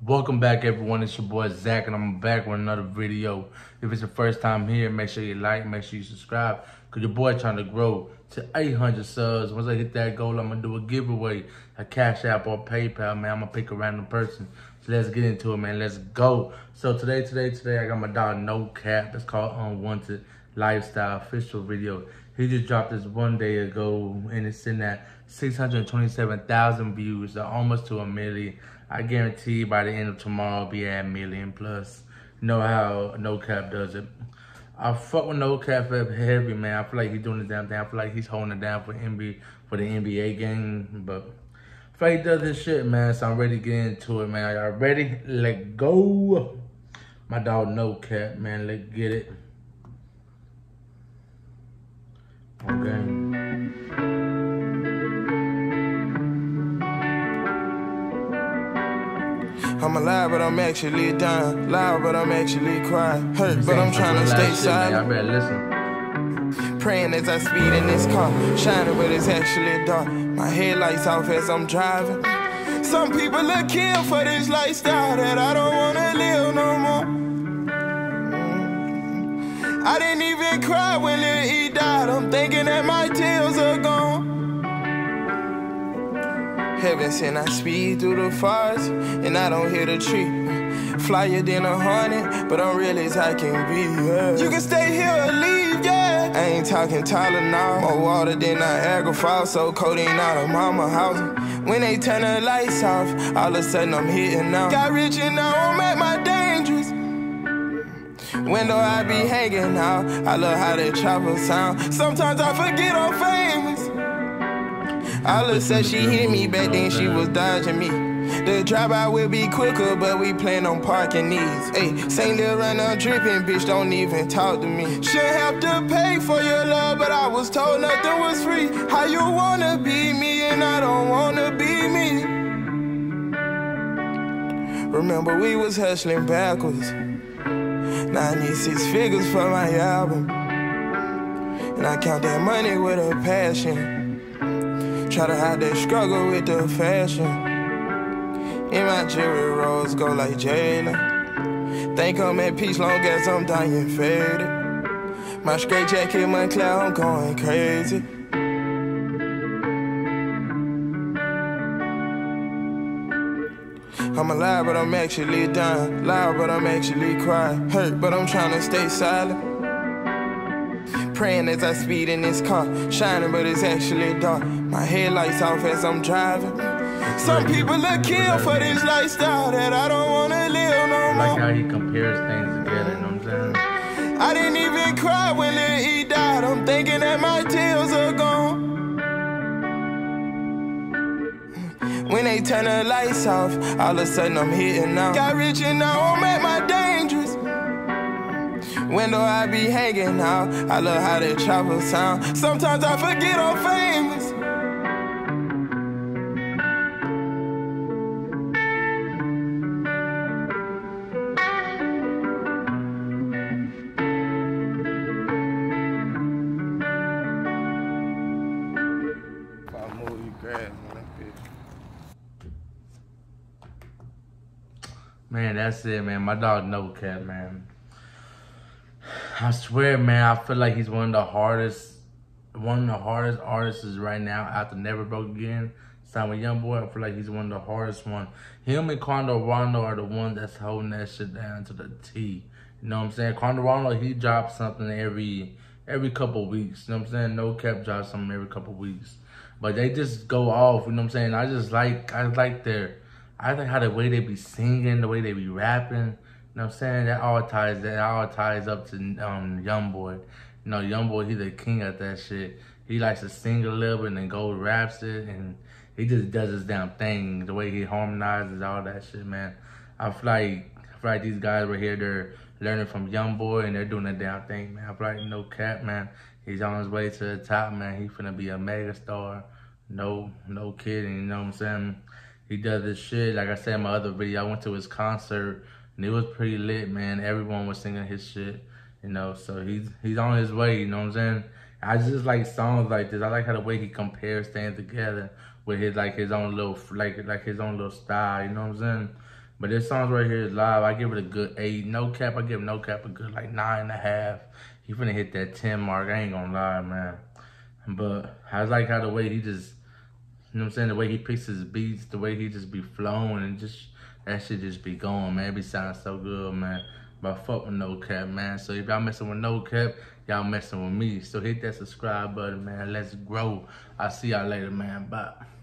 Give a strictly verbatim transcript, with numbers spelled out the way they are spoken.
Welcome back, everyone. It's your boy Zach, and I'm back with another video. If it's your first time here, make sure you like, make sure you subscribe, because your boy trying to grow to eight hundred subs. Once I hit that goal, I'm going to do a giveaway, a Cash App or PayPal, man. I'm going to pick a random person. So let's get into it, man. Let's go. So today, today, today, I got my dog No Cap. That's called Unwanted Lifestyle official video. He just dropped this one day ago, and it's sitting at six hundred twenty-seven thousand views, so almost to a million. I guarantee by the end of tomorrow, I'll be at a million plus. You know how No Cap does it. I fuck with No Cap heavy, man. I feel like he's doing the damn thing. I feel like he's holding it down for N B A, for the N B A game, but I feel like he does this shit, man. So I'm ready to get into it, man. Y'all ready? Let go. My dog No Cap, man. Let's get it. Okay. I'm alive, but I'm actually dying. Loud, but I'm actually crying. Hurt, but I'm trying to stay silent. I better listen. Praying as I speed in this car. Shining, but it's actually dark. My headlights off as I'm driving. Some people look kill for this lifestyle that I don't wanna live no more. I didn't even cry when Lil E died. I'm thinking that my tears are gone. Heaven sent, I speed through the forest, and I don't hear the tree. Flyer than a hornet, but I'm real as I can be. Yeah. You can stay here or leave, yeah. I ain't talking taller now. More water than Niagara Falls, so codeine out of mama house. When they turn the lights off, all of a sudden I'm hitting now. Got rich and now I'm at my dangerous. Window I be hanging out. I love how that chopper sound. Sometimes I forget I'm famous. Alla said she hit me, back then she was dodging me. The drive-by will be quicker, but we plan on parking these. Hey, Saint Lil run on dripping, bitch, don't even talk to me. Shouldn't have to pay for your love, but I was told nothing was free. How you wanna be me and I don't wanna be me? Remember we was hustling backwards. Now I need six figures for my album, and I count that money with a passion. Try to hide that struggle with the fashion. In my jewelry rolls go like Jayla. Think I'm at peace long as I'm dying faded. My straight jacket, my cloud, I'm going crazy. I'm alive, but I'm actually dying. Loud, but I'm actually crying. Hurt, but I'm trying to stay silent. Praying as I speed in this car. Shining, but it's actually dark. My headlights off as I'm driving. Some people look kill for this lifestyle that I don't wanna live no more. I like how he compares things together, you know what I'm saying? I didn't even cry when Lil E died. I'm thinking that my tears are gone. When they turn the lights off, all of a sudden I'm hitting out. Got rich and now I'm at my dangerous. Window I be hanging out. I love how that chopper sound. Sometimes I forget I'm famous. If I move, you grab me, bitch. Man, that's it, man. My dog No Cap, man. I swear, man, I feel like he's one of the hardest, one of the hardest artists right now after Never Broke Again. Signed with YoungBoy, I feel like he's one of the hardest ones. Him and Quando Rondo are the ones that's holding that shit down to the T. You know what I'm saying? Quando Rondo, he drops something every every couple weeks. You know what I'm saying? No Cap drops something every couple weeks. But they just go off, you know what I'm saying? I just like, I like their, I like how the way they be singing, the way they be rapping. You know what I'm saying? That all ties that all ties up to um YoungBoy. You know, YoungBoy, he's the king at that shit. He likes to sing a little bit and then go raps it, and he just does his damn thing. The way he harmonizes all that shit, man. I feel like I feel like these guys were here, they're learning from YoungBoy and they're doing the damn thing, man. I feel like No Cap, man. He's on his way to the top, man. He finna be a mega star. No, no kidding, you know what I'm saying? He does this shit. Like I said in my other video, I went to his concert. And it was pretty lit, man. Everyone was singing his shit, you know. So he's he's on his way, you know what I'm saying? I just like songs like this. I like how the way he compares things together with his like his own little like like his own little style, you know what I'm saying? But this song right here is live. I give it a good eight. No cap, I give No Cap a good like nine and a half. He finna hit that ten mark. I ain't gonna lie, man. But I like how the way he just, you know what I'm saying? The way he picks his beats, the way he just be flowing and just, that shit just be going, man. It be sounding so good, man. But fuck with No Cap, man. So if y'all messing with No Cap, y'all messing with me. So hit that subscribe button, man. Let's grow. I'll see y'all later, man. Bye.